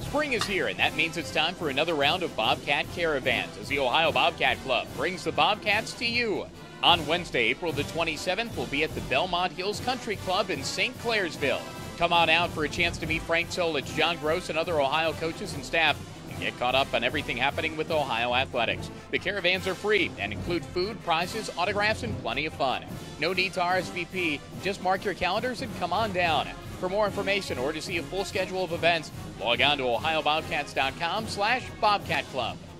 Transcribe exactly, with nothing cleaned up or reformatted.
Spring is here, and that means it's time for another round of Bobcat Caravans as the Ohio Bobcat Club brings the Bobcats to you. On Wednesday, April the twenty-seventh, we'll be at the Belmont Hills Country Club in Saint Clairsville. Come on out for a chance to meet Frank Solich, John Gross, and other Ohio coaches and staff, and get caught up on everything happening with Ohio athletics. The caravans are free and include food, prizes, autographs, and plenty of fun. No need to R S V P. Just mark your calendars and come on down. For more information or to see a full schedule of events, log on to ohio bobcats dot com slash bobcat club.